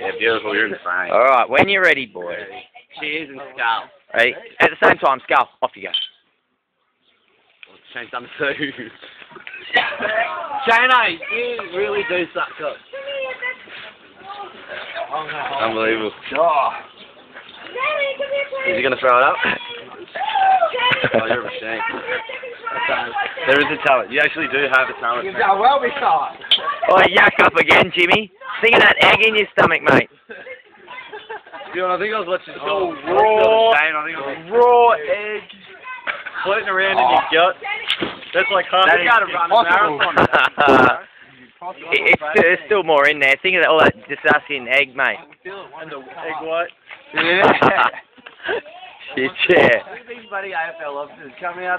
Yeah, beautiful. You're in the frame. All right, when you're ready, boy. Cheers and skull. Ready? At the same time, Skull, off you go. Change number 2. Shano, you really do suck up. Unbelievable. Oh. Is he going to throw it up? Oh, you're a machine. There is a talent. You actually do have a talent. Well, we saw it. Oh, yuck up again, Jimmy. Think of that egg in your stomach, mate. I think I was watching raw. I think it was raw egg floating around in your gut. That's like half a guy to run a marathon. There's still more in there. Think of all that disgusting egg, mate. And the egg white. Shit, yeah. Look at these bloody AFL officers coming out.